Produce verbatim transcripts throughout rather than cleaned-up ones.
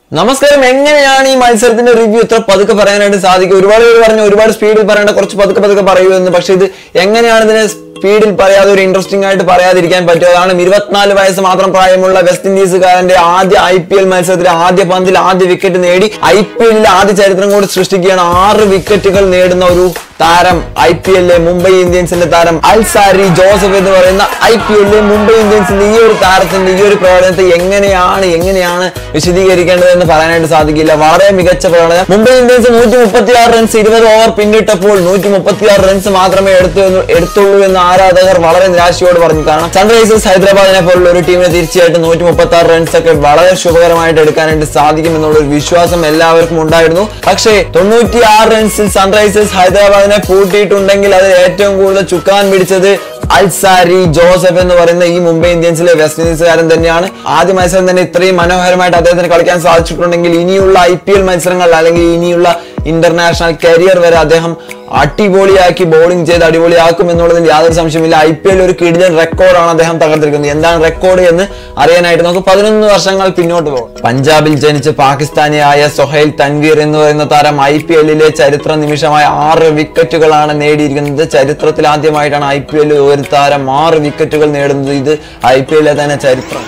നമസ്കാരം. എങ്ങനെയാണ് ഈ മത്സരത്തിന്റെ റിവ്യൂ ഇത്ര പതുക്കെ പറയാനായിട്ട് സാധിക്കും? ഒരുപാട് പേര് പറഞ്ഞു ഒരുപാട് സ്പീഡിൽ പറയേണ്ട, കുറച്ച് പതുക്കെ പതുക്കെ പറയൂ എന്ന്. പക്ഷെ ഇത് എങ്ങനെയാണ് ഇതിനെ സ്പീഡിൽ പറയാതെ ഒരു ഇൻട്രസ്റ്റിംഗ് ആയിട്ട് പറയാതിരിക്കാൻ പറ്റുക? അതാണ് ഇരുപത്തിനാല് വയസ്സ് മാത്രം പ്രായമുള്ള വെസ്റ്റ് ഇൻഡീസുകാരന്റെ ആദ്യ ഐ പി എൽ മത്സരത്തിൽ ആദ്യ പന്തിൽ ആദ്യ വിക്കറ്റ് നേടി ഐ പി എല്ലിലെ ആദ്യ ചരിത്രം കൂടി സൃഷ്ടിക്കുകയാണ്. ആറ് വിക്കറ്റുകൾ നേടുന്ന ഒരു താരം ഐ പി എല്ലിലെ മുംബൈ ഇന്ത്യൻസിന്റെ താരം അൽസാരി ജോസഫ് എന്ന് പറയുന്ന ഐ പി എല്ലിലെ മുംബൈ ഇന്ത്യൻസിന്റെ ഈ ഒരു താരത്തിന്റെ ഈ ഒരു പ്രകടനത്തെ എങ്ങനെയാണ് എങ്ങനെയാണ് വിശദീകരിക്കേണ്ടത് എന്ന് പറയാനായിട്ട് സാധിക്കില്ല. വളരെ മികച്ച പ്രകടനം. മുംബൈ ഇന്ത്യൻസ് നൂറ്റി മുപ്പത്തി ആറ് റൺസ് ഇരുപത് ഓവർ പിന്നിട്ടപ്പോൾ നൂറ്റി മുപ്പത്തി ആറ് റൺസ് മാത്രമേ എടുത്തു എടുത്തുള്ളൂ എന്ന് ആരാധകർ വളരെ നിരാശയോട് പറഞ്ഞു. കാരണം സൺറൈസേഴ്സ് ഹൈദരാബാദിനെ പോലുള്ള ഒരു ടീമിനെ തീർച്ചയായിട്ടും നൂറ്റി മുപ്പത്തി ആറ് റൺസ് ഒക്കെ വളരെ ശുഭകരമായിട്ട് എടുക്കാനായിട്ട് സാധിക്കും എന്നുള്ള ഒരു വിശ്വാസം എല്ലാവർക്കും ഉണ്ടായിരുന്നു. പക്ഷേ തൊണ്ണൂറ്റി ആറ് റൺസിൽ സൺറൈസേഴ്സ് ഹൈദരാബാദിനെ പൂട്ടിയിട്ടുണ്ടെങ്കിൽ അത് ഏറ്റവും കൂടുതൽ ചുക്കാൻ പിടിച്ചത് അൽസാരി ജോസഫ് എന്ന് പറയുന്ന ഈ മുംബൈ ഇന്ത്യൻസിലെ വെസ്റ്റ് ഇൻഡീസുകാരൻ തന്നെയാണ്. ആദ്യ മത്സരം തന്നെ ഇത്രയും മനോഹരമായിട്ട് അദ്ദേഹത്തിന് കളിക്കാൻ സാധിച്ചിട്ടുണ്ടെങ്കിൽ ഇനിയുള്ള ഐ പി എൽ മത്സരങ്ങൾ അല്ലെങ്കിൽ ഇനിയുള്ള ഇന്റർനാഷണൽ കരിയർ വരെ അദ്ദേഹം അടിപൊളിയാക്കി ബോളിംഗ് ചെയ്ത് അടിപൊളിയാക്കും എന്നുള്ളതിൽ യാതൊരു സംശയമില്ല. ഐ പി എൽ ഒരു കിടിലൻ റെക്കോർഡാണ് അദ്ദേഹം തകർത്തിരിക്കുന്നത്. എന്താണ് റെക്കോർഡ് എന്ന് അറിയാനായിട്ട് നമുക്ക് പതിനൊന്ന് വർഷങ്ങൾ പിന്നോട്ട് പോകും. പഞ്ചാബിൽ ജനിച്ച് പാകിസ്ഥാനിയായ സൊഹൈൽ തൻവീർ എന്ന് പറയുന്ന താരം ഐ പി എല്ലിലെ ചരിത്ര നിമിഷമായ ആറ് വിക്കറ്റുകളാണ് നേടിയിരിക്കുന്നത്. ചരിത്രത്തിൽ ആദ്യമായിട്ടാണ് ഐ പി എല്ലിൽ ഒരു താരം ആറ് വിക്കറ്റുകൾ നേടുന്നത്. ഇത് ഐ പി എല്ലിലെ തന്നെ ചരിത്രം.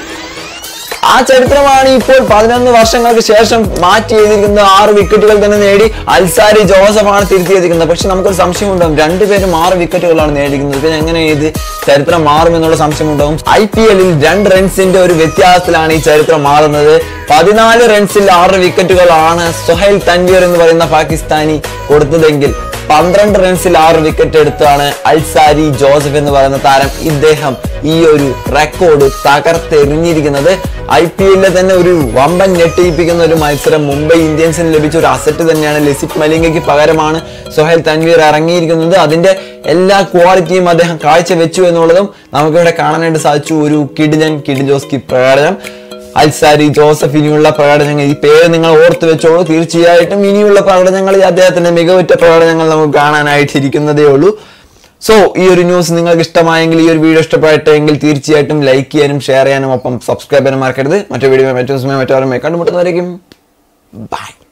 ആ ചരിത്രമാണ് ഇപ്പോൾ പതിനൊന്ന് വർഷങ്ങൾക്ക് ശേഷം മാറ്റി എഴുതിയിരിക്കുന്നത്. ആറ് വിക്കറ്റുകൾ തന്നെ നേടി അൽസാരി ജോസഫാണ് തിരുത്തിയിരിക്കുന്നത്. പക്ഷെ നമുക്കൊരു സംശയം ഉണ്ടാവും, രണ്ടുപേരും ആറ് വിക്കറ്റുകളാണ് നേടിയിരിക്കുന്നത്. പിന്നെ എങ്ങനെ ഇത് ചരിത്രം മാറുമെന്നുള്ള സംശയം ഉണ്ടാവും. ഐ പി എല്ലിൽ രണ്ട് റൺസിന്റെ ഒരു വ്യത്യാസത്തിലാണ് ഈ ചരിത്രം മാറുന്നത്. പതിനാല് റൺസിൽ ആറ് വിക്കറ്റുകളാണ് സൊഹൈൽ തൻവീർ എന്ന് പറയുന്ന പാകിസ്ഥാനി കൊടുത്തതെങ്കിൽ പന്ത്രണ്ട് റൺസിൽ ആറ് വിക്കറ്റ് എടുത്താണ് അൽസാരി ജോസഫ് എന്ന് പറയുന്ന താരം ഇദ്ദേഹം ഈ ഒരു റെക്കോർഡ് തകർത്തെറിഞ്ഞിരിക്കുന്നത്. ഐ പി എല്ലിലെ തന്നെ ഒരു വമ്പൻ ഞെട്ടിപ്പിക്കുന്ന ഒരു മത്സരം മുംബൈ ഇന്ത്യൻസിന് ലഭിച്ച ഒരു അസറ്റ് തന്നെയാണ്. ലസിത് മലിംഗയ്ക്ക് പകരമാണ് സൊഹൈൽ തൻവീർ ഇറങ്ങിയിരിക്കുന്നത്. അതിന്റെ എല്ലാ ക്വാളിറ്റിയും അദ്ദേഹം കാഴ്ചവെച്ചു എന്നുള്ളതും നമുക്കിവിടെ കാണാനായിട്ട് സാധിച്ചു. ഒരു കിടിലൻ കിഡിലോസ്കി പ്രകടനം അൽസാരി ജോസഫ്. ഇനിയുള്ള പ്രകടനങ്ങൾ ഈ പേര് നിങ്ങൾ ഓർത്ത് വെച്ചോളൂ. തീർച്ചയായിട്ടും ഇനിയുള്ള പ്രകടനങ്ങളിൽ അദ്ദേഹത്തിന്റെ മികവുറ്റ പ്രകടനങ്ങൾ നമുക്ക് കാണാനായിട്ടിരിക്കുന്നതേ ഉള്ളൂ. സോ ഈ ഒരു ന്യൂസ് നിങ്ങൾക്ക് ഇഷ്ടമായെങ്കിൽ, ഈ ഒരു വീഡിയോ ഇഷ്ടപ്പെട്ടെങ്കിൽ തീർച്ചയായിട്ടും ലൈക്ക് ചെയ്യാനും ഷെയർ ചെയ്യാനും ഒപ്പം സബ്സ്ക്രൈബ് ചെയ്യാനും മറക്കരുത്. മറ്റു വീഡിയോ മറ്റു ദിവസമേ മറ്റവരുമേ കണ്ടുമുട്ടുന്നവരേക്കും ബൈ.